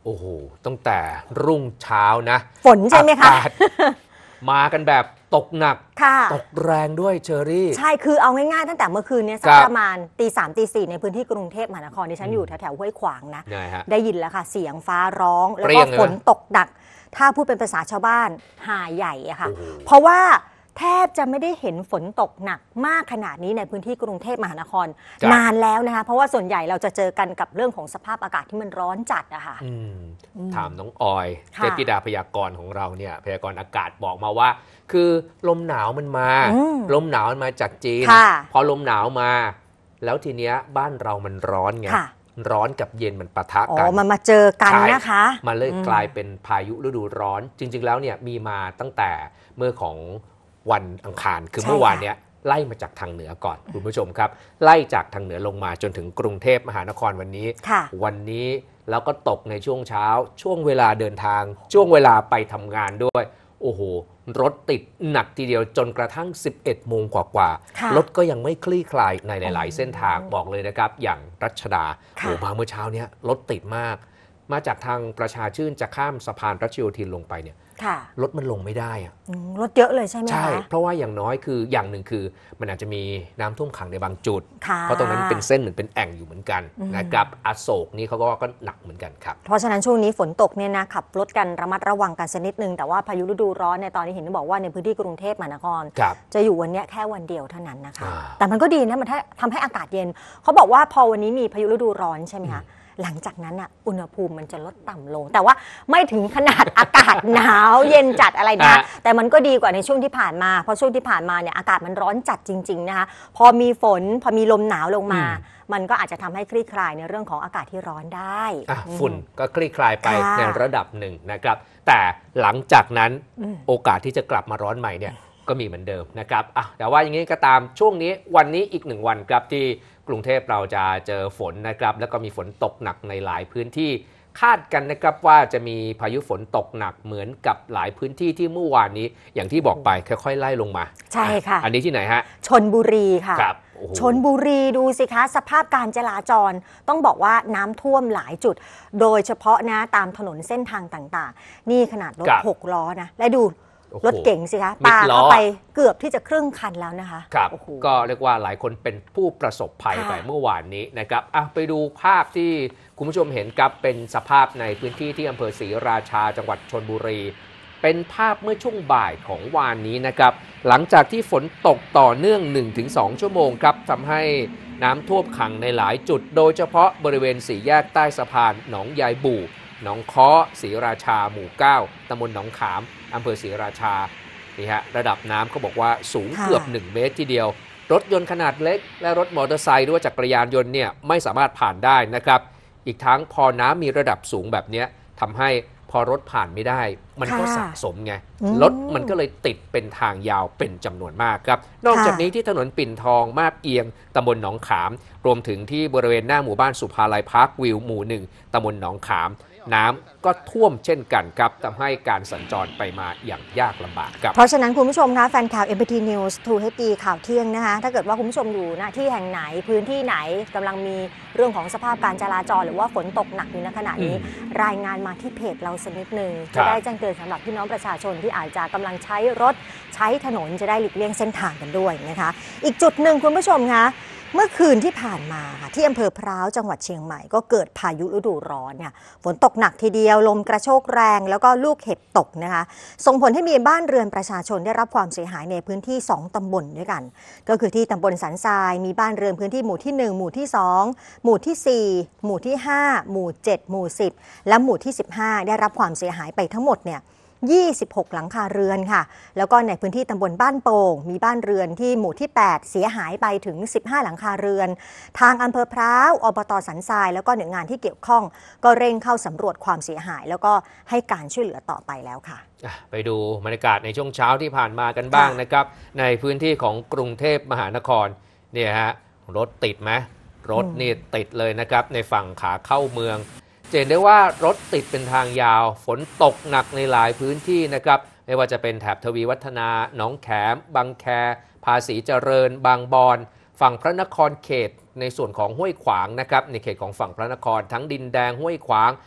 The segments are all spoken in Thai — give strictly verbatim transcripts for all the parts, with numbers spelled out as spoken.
โอ้โหตั้งแต่รุ่งเช้านะฝนใช่ไหมคะมากันแบบตกหนักตกแรงด้วยเชอรี่ใช่คือเอาง่ายๆตั้งแต่เมื่อคืนนี้สักประมาณตีสามตีสี่ในพื้นที่กรุงเทพมหานครที่ฉันอยู่แถวๆห้วยขวางนะได้ยินแล้วค่ะเสียงฟ้าร้องแล้วก็ฝนตกหนักถ้าพูดเป็นภาษาชาวบ้านหาใหญ่อะค่ะเพราะว่าแทบจะไม่ได้เห็นฝนตกหนักมากขนาดนี้ในพื้นที่กรุงเทพมหานครนานแล้วนะคะเพราะว่าส่วนใหญ่เราจะเจอกันกับเรื่องของสภาพอากาศที่มันร้อนจัดอะค่ะถามน้องออยเทพธิดาพยากรณ์ของเราเนี่ยพยากรณ์อากาศบอกมาว่าคือลมหนาวมันมาลมหนาวมันมาจากจีนพอลมหนาวมาแล้วทีเนี้ยบ้านเรามันร้อนไงร้อนกับเย็นมันปะทะกันอ๋อมันมาเจอกันนะคะมันเลยกลายเป็นพายุฤดูร้อนจริงๆแล้วเนี่ยมีมาตั้งแต่เมื่อของวันอังคารคือเมื่อวานเนี้ยไล่มาจากทางเหนือก่อนคุณผู้ชมครับไล่จากทางเหนือลงมาจนถึงกรุงเทพมหานครวันนี้วันนี้แล้วก็ตกในช่วงเช้าช่วงเวลาเดินทางช่วงเวลาไปทำงานด้วยโอ้โหรถติดหนักทีเดียวจนกระทั่งสิบเอ็ดโมงกว่าๆรถก็ยังไม่คลี่คลายในหลายๆเส้นทางบอกเลยนะครับอย่างรัชดาโอ้มาเมื่อเช้านี้รถติดมากมาจากทางประชาชื่นจะข้ามสะพานรัชโยธินลงไปเนี่ยรถมันลงไม่ได้อะรถเยอะเลยใช่ไหมคะใช่เพราะว่าอย่างน้อยคืออย่างหนึ่งคือมันอาจจะมีน้ำท่วมขังในบางจุดเพราะตรงนั้นเป็นเส้นเหมือนเป็นแอ่งอยู่เหมือนกันนะครับอโศกนี่เขาก็ก็หนักเหมือนกันครับเพราะฉะนั้นช่วงนี้ฝนตกเนี่ยนะขับรถกันระมัดระวังกันสักนิดนึงแต่ว่าพายุฤดูร้อนในตอนนี้เห็นบอกว่าในพื้นที่กรุงเทพมหานครจะอยู่วันนี้แค่วันเดียวเท่านั้นนะคะแต่มันก็ดีนะมันทำให้อากาศเย็นเขาบอกว่าพอวันนี้มีพายุฤดูร้อนใช่ไหมคะหลังจากนั้นอ่ะอุณหภูมิมันจะลดต่ำลงแต่ว่าไม่ถึงขนาดอากาศหนาวเย็นจัดอะไรนะแต่มันก็ดีกว่าในช่วงที่ผ่านมาเพราะช่วงที่ผ่านมาเนี่ยอากาศมันร้อนจัดจริงๆนะคะพอมีฝนพอมีลมหนาวลงมามันก็อาจจะทำให้คลี่คลายในเรื่องของอากาศที่ร้อนได้ฝุ่นก็คลี่คลายไปในระดับหนึ่งนะครับแต่หลังจากนั้นโอกาสที่จะกลับมาร้อนใหม่เนี่ยก็มีเหมือนเดิมนะครับอ่ะแต่ว่าอย่างนี้ก็ตามช่วงนี้วันนี้อีกหนึ่งวันครับที่กรุงเทพเราจะเจอฝนนะครับแล้วก็มีฝนตกหนักในหลายพื้นที่คาดกันนะครับว่าจะมีพายุฝนตกหนักเหมือนกับหลายพื้นที่ที่เมื่อวานนี้อย่างที่บอกไปค่อยๆไล่ลงมาใช่ค่ะอันนี้ที่ไหนฮะชลบุรีค่ะชลบุรีดูสิคะสภาพการจราจรต้องบอกว่าน้ำท่วมหลายจุดโดยเฉพาะนะตามถนนเส้นทางต่างๆนี่ขนาดรถหกล้อนะและดูรถเก๋งสิคะปาเข้าไปเกือบที่จะครึ่งคันแล้วนะคะครับก็เรียกว่าหลายคนเป็นผู้ประสบภัยไปเมื่อวานนี้นะครับอ่ะไปดูภาพที่คุณผู้ชมเห็นครับเป็นสภาพในพื้นที่ที่อำเภอศรีราชาจังหวัดชลบุรีเป็นภาพเมื่อช่วงบ่ายของวานนี้นะครับหลังจากที่ฝนตกต่อเนื่อง หนึ่งถึงสอง ชั่วโมงครับทำให้น้ำท่วมขังในหลายจุดโดยเฉพาะบริเวณสี่แยกใต้สะพานหนองยายบู่หนองค้อศรีราชาหมู่เก้าตำบลหนองขามอำเภอศรีราชานี่ฮะระดับน้ำเขาบอกว่าสูงเกือบหนึ่งเมตรทีเดียวรถยนต์ขนาดเล็กและรถมอเตอร์ไซค์ด้วยจักรยานยนต์เนี่ยไม่สามารถผ่านได้นะครับอีกทั้งพอน้ำมีระดับสูงแบบนี้ทำให้พอรถผ่านไม่ได้มันก็สะสมไงรถมันก็เลยติดเป็นทางยาวเป็นจำนวนมากครับนอกจากนี้ที่ถนนปิ่นทองมาบเอียงตำบลหนองขามรวมถึงที่บริเวณหน้าหมู่บ้านสุภาลัยพาร์ควิวหมู่หนึ่งตำบลหนองขามน้ำก็ท่วมเช่นกันครับทำให้การสัญจรไปมาอย่างยากลำบากครับเพราะฉะนั้นคุณผู้ชมคะแฟนข่าว เอ็ม พี ที News ทู เอช ดี ข่าวเที่ยงนะคะถ้าเกิดว่าคุณผู้ชมอยู่ณที่แห่งไหนพื้นที่ไหนกำลังมีเรื่องของสภาพการจราจรหรือว่าฝนตกหนักอยู่ในขณะนี้รายงานมาที่เพจเราสักนิดนึงจะได้แจ้งเตือนสำหรับพี่น้องประชาชนที่อาจจะกำลังใช้รถใช้ถนนจะได้หลีกเลี่ยงเส้นทางกันด้วยนะคะอีกจุดหนึ่งคุณผู้ชมคะเมื่อคืนที่ผ่านมาค่ะที่อำเภอพร้าวจังหวัดเชียงใหม่ก็เกิดพายุฤดูร้อนเนี่ยฝนตกหนักทีเดียวลมกระโชกแรงแล้วก็ลูกเห็บตกนะคะส่งผลให้มีบ้านเรือนประชาชนได้รับความเสียหายในพื้นที่สองตำบลด้วยกันก็คือที่ตำบลสันทรายมีบ้านเรือนพื้นที่หมู่ที่หนึ่งหมู่ที่สองหมู่ที่สี่หมู่ที่ห้าหมู่เจ็ดหมู่สิบและหมู่ที่สิบห้าได้รับความเสียหายไปทั้งหมดเนี่ยยี่สิบหกหลังคาเรือนค่ะแล้วก็ในพื้นที่ตำบลบ้านโป่งมีบ้านเรือนที่หมู่ที่แปดเสียหายไปถึงสิบห้าหลังคาเรือนทางอำเภอพร้าวอบต.สันทรายแล้วก็หน่วยงานที่เกี่ยวข้องก็เร่งเข้าสำรวจความเสียหายแล้วก็ให้การช่วยเหลือต่อไปแล้วค่ะไปดูบรรยากาศในช่วงเช้าที่ผ่านมากันบ้างนะครับในพื้นที่ของกรุงเทพมหานครเนี่ยฮะรถติดไหมรถนี่ติดเลยนะครับในฝั่งขาเข้าเมืองเห็นได้ว่ารถติดเป็นทางยาวฝนตกหนักในหลายพื้นที่นะครับไม่ว่าจะเป็นแถบทวีวัฒนาหนองแขมบางแคภาษีเจริญบางบอนฝั่งพระนครเขตในส่วนของห้วยขวางนะครับในเขตของฝั่งพระนครทั้งดินแดงห้วยขวาง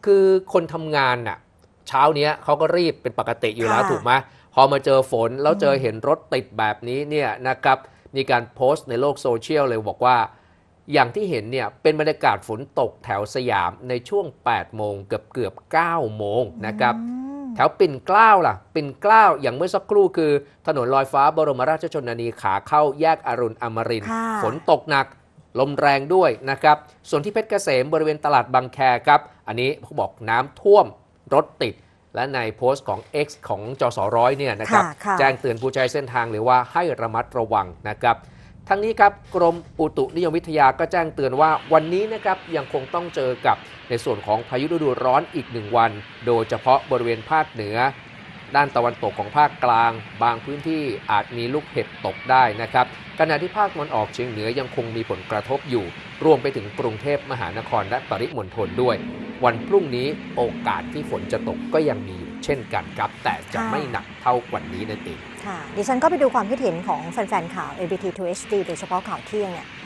คือคนทำงานน่ะเช้าเนี้ยเขาก็รีบเป็นปกติอยู่แล้วค่ะถูกไหมพอมาเจอฝนแล้วเจอเห็นรถติดแบบนี้เนี่ยนะครับมีการโพสต์ในโลกโซเชียลเลยบอกว่าอย่างที่เห็นเนี่ยเป็นบรรยากาศฝนตกแถวสยามในช่วงแปดโมงเกือบเกือบเก้าโมงนะครับอืมแถวปิ่นเกล้าล่ะปิ่นเกล้าอย่างเมื่อสักครู่คือถนนลอยฟ้าบรมราชชนนีขาเข้าแยกอรุณอมรินทร์ค่ะฝนตกหนักลมแรงด้วยนะครับส่วนที่เพชรเกษมบริเวณตลาดบางแคครับอันนี้เขาบอกน้ำท่วมรถติดและในโพสต์ของ X ของจสร้อยเนี่ยนะครับค่ะค่ะแจ้งเตือนผู้ใช้เส้นทางเลยว่าให้ระมัดระวังนะครับทั้งนี้ครับกรมอุตุนิยมวิทยาก็แจ้งเตือนว่าวันนี้นะครับยังคงต้องเจอกับในส่วนของพายุฤดูร้อนอีกหนึ่งวัน โดยเฉพาะบริเวณภาคเหนือด้านตะวันตกของภาคกลาง บางพื้นที่อาจมีลูกเห็บตกได้นะครับขณะที่ภาคตะวันออกเฉียงเหนือยังคงมีผลกระทบอยู่รวมไปถึงกรุงเทพมหานครและปริมณฑลด้วย วันพรุ่งนี้โอกาสที่ฝนจะตกก็ยังมีอยู่เช่นกันครับแต่จะไม่หนักเท่าวันนี้นั่นเองค่ะดิฉันก็ไปดูความคิดเห็นของแฟนๆข่าว เอ บี ที ทู เอช ดี โดยเฉพาะข่าวเที่ยงเนี่ย